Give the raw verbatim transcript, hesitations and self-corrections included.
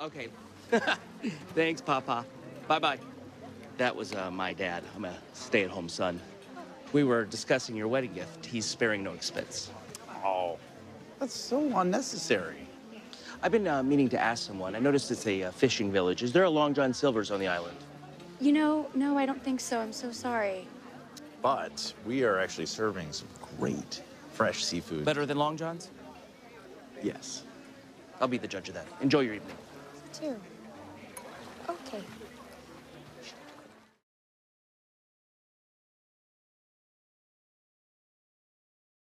Okay. Thanks, Papa. Bye-bye. That was uh, my dad. I'm a stay-at-home son. We were discussing your wedding gift. He's sparing no expense. Oh, that's so unnecessary. I've been uh, meaning to ask someone. I noticed it's a uh, fishing village. Is there a Long John Silver's on the island? You know, no, I don't think so. I'm so sorry. But we are actually serving some great fresh seafood. Better than Long John's? Yes. I'll be the judge of that. Enjoy your evening. Too. Okay.